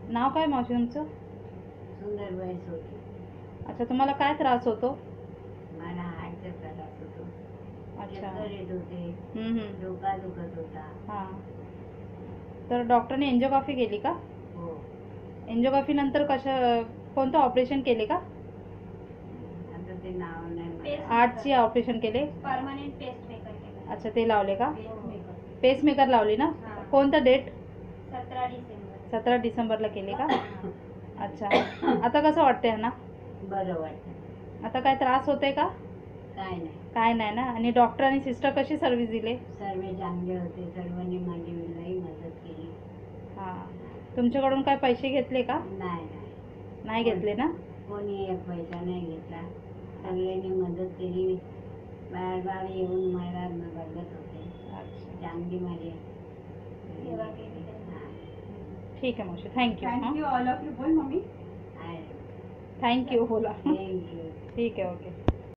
नाव काय मावशी तुमचं? सुंदरबाई सोडली. अच्छा, तुम्हाला काय त्रास होतो? मला हार्टचा त्रास होतो. अच्छा. चक्कर येत होते. डोका दुखत होता. हां. तर डॉक्टरने एंजिओग्राफी केली का? हो. एंजिओग्राफी नंतर कोणतं ऑपरेशन केले का? आता ते नाव नाही. हार्टची ऑपरेशन केले? परमनंट पेस्ट मेकर केलं. अच्छा, ते लावले का? पेस्ट पेसमेकर लावली ना? हां. कोणतं डेट? 17 डिसेंबर. 17 डिसेंबरला केले का? अच्छा. आता कसं वाटतंय ना? बरं वाटतं. आता काय त्रास होतोय का? काय नाही. काय नाही ना? आणि डॉक्टर आणि सिस्टर कशी सर्व्हिस दिली? सर्व चांगले होते. सर्वांनी माझी लई मदत केली. हां. तुमच्याकडून काय पैसे घेतले का? नाही. नाही घेतले ना? कोणी एक पैसा नाही घेतला. सगळ्यांनी मदत केली. बार येऊन मला बघत होते. अच्छा. चांगली माझी सेवा केली. ठीक आहे मावशी, thank you. Thank you all of you. बोल मम्मी. आहे. थँक्यू बोला. थँक्यू. ठीक आहे, ओके.